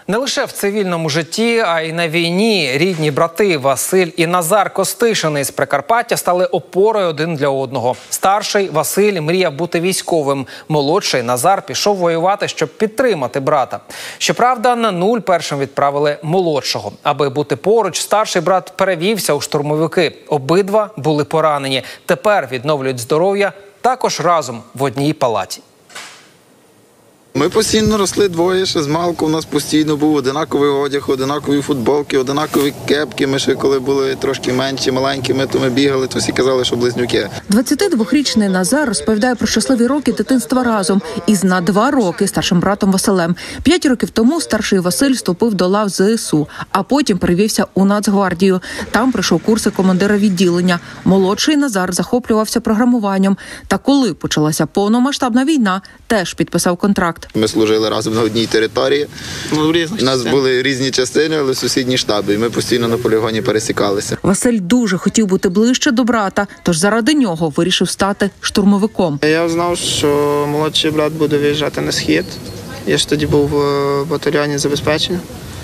Не лише в цивільному житті, а й на війні рідні брати Василь і Назар Костишини з Прикарпаття стали опорою один для одного. Старший Василь мріяв бути військовим. Молодший Назар пішов воювати, щоб підтримати брата. Щоправда, на нуль першим відправили молодшого. Аби бути поруч, старший брат перевівся у штурмовики. Обидва були поранені. Тепер відновлюють здоров'я також разом в одній палаті. Ми постійно росли двоє, ще з малку у нас постійно був одинаковий одяг, одинакові футболки, одинакові кепки. Ми ще коли були трошки менші, маленькими, то ми бігали, то всі казали, що близнюки. 22-річний Назар розповідає про щасливі роки дитинства разом із на 2 роки старшим братом Василем. 5 років тому старший Василь вступив до лав ЗСУ, а потім перевівся у Нацгвардію. Там пройшов курси командира відділення. Молодший Назар захоплювався програмуванням. Та коли почалася повномасштабна війна, теж підписав контракт. Ми служили разом на одній території. У нас були різні частини, але сусідні штаби. І ми постійно на полігоні пересікалися. Василь дуже хотів бути ближче до брата, тож заради нього вирішив стати штурмовиком. Я знав, що молодший брат буде виїжджати на схід. Я ж тоді був в батальйоні забезпечення.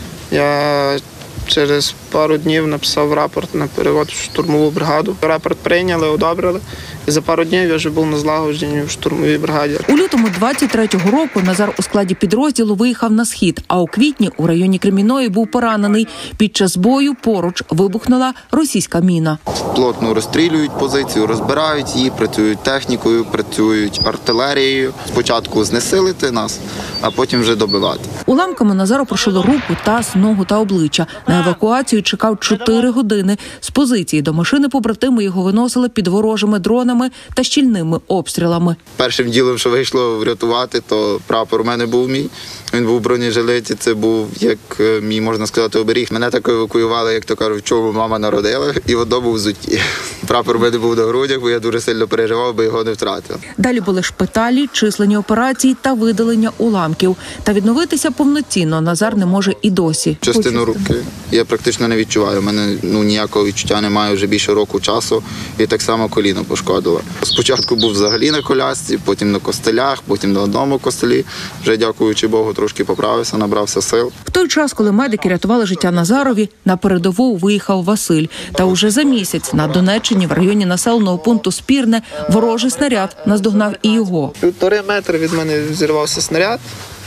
Я через пару днів написав рапорт на перевод в штурмову бригаду. Рапорт прийняли, одобрили. І за пару днів я вже був на злагодженні в штурмовій бригаді. У лютому 23-го року Назар у складі підрозділу виїхав на схід, а у квітні у районі Кремінної був поранений. Під час бою поруч вибухнула російська міна. Плотно розстрілюють позицію, розбирають її, працюють технікою, працюють артилерією. Спочатку знесилити нас, а потім вже добивати. Уламками Назару прошило руку, таз, ногу та обличчя. На евакуацію чекав 4 години. З позиції до машини побратими його виносили під ворожими дронами та щільними обстрілами. Першим ділом, що вийшло врятувати, то прапор у мене був мій. Він був в бронежилеті, це був, як мій, можна сказати, оберіг. Мене так евакуювали, як то кажуть, в чому мама народила, і в одному взутті. Прапор у мене був на грудях, бо я дуже сильно переживав, бо його не втратив. Далі були шпиталі, численні операції та видалення уламків. Та відновитися повноцінно Назар не може і досі. Частину руки я практично не відчуваю. У мене ніякого відчуття немає вже більше року часу. І так само коліно пошкодило. Спочатку був взагалі на колясці, потім на костелях, потім на одному костелі. Вже, дякуючи Богу, трошки поправився, набрався сил. В той час, коли медики рятували життя Назарові, на передову виїхав Василь. Та уже за місяць на Донеччині в районі населеного пункту Спірне ворожий снаряд наздогнав і його. 1,5 метри від мене зірвався снаряд.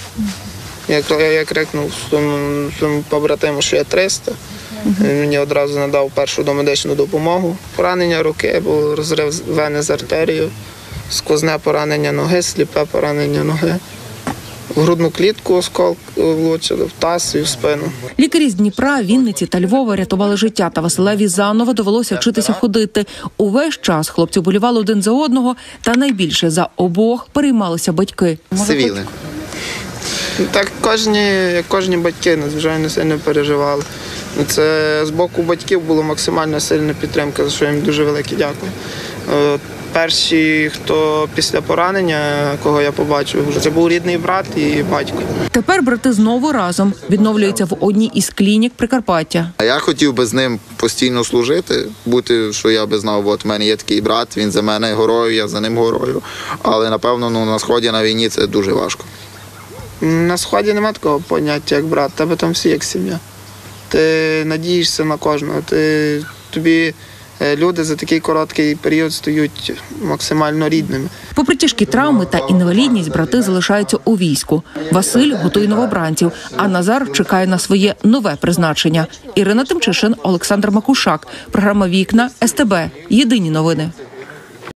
Я крикнув своєму побратиму, що я 300. Він мені одразу надав першу домедичну допомогу. Поранення руки, був розрив вени з артерією, сквозне поранення ноги, сліпе поранення ноги. В грудну клітку осколок влучили, в таз і в спину. Лікарі з Дніпра, Вінниці та Львова рятували життя, та Василеві заново довелося вчитися ходити. Увесь час хлопці болівали один за одного, та найбільше за обох переймалися батьки. Сивіли. Так кожні батьки надзвичайно сильно переживали. Це з боку батьків була максимально сильна підтримка, за що їм дуже велике дякую. Перші, хто після поранення, кого я побачив, це був рідний брат і батько. Тепер брати знову разом відновлюються в одній із клінік Прикарпаття. Я хотів би з ним постійно служити, бути, що я би знав, от в мене є такий брат, він за мене горою, я за ним горою. Але, напевно, на Сході, на війні це дуже важко. На Сході немає такого поняття, як брат, тебе там всі як сім'я. Ти надієшся на кожного, тобі люди за такий короткий період стають максимально рідними. Попри тяжкі травми та інвалідність, брати залишаються у війську. Василь готує новобранців, а Назар чекає на своє нове призначення. Ірина Тимчишин, Олександр Макушак. Програма «Вікна», СТБ. Єдині новини.